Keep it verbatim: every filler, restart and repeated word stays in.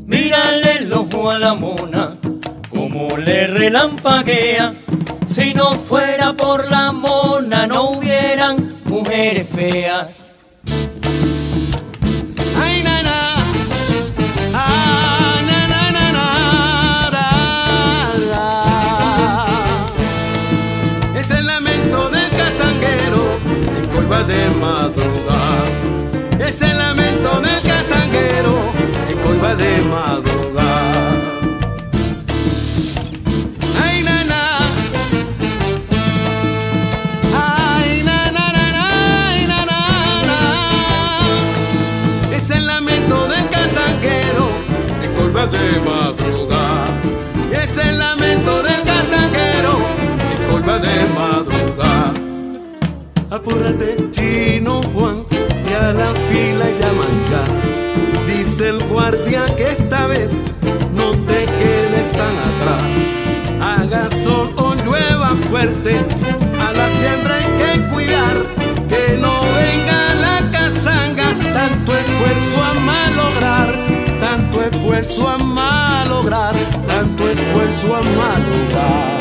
Mírale el ojo a la mona, como le relampaguea. Si no fuera por la mona, no hubieran mujeres feas. Ay, na, na. Ah, na, na, na, na, da, da. Es el lamento del cazanguero en Coiba de madrugada. Es el lamento del cazanguero en Coiba de madrugada. Ay, na, na. Ay, na, na, na, na, ay, na, na, na. Es el lamento del cazanguero en Coiba de madrugada. Es el lamento del cazanguero en Coiba de madrugada. Apúrate, Chino Juan, y a la fila llaman ya. Dice el guardia que esta vez no te quedes tan atrás. Haga sol o llueva fuerte, a la siembra hay que cuidar, que no venga la cazanga. Tanto esfuerzo a malograr, tanto esfuerzo a malograr, tanto esfuerzo a malograr.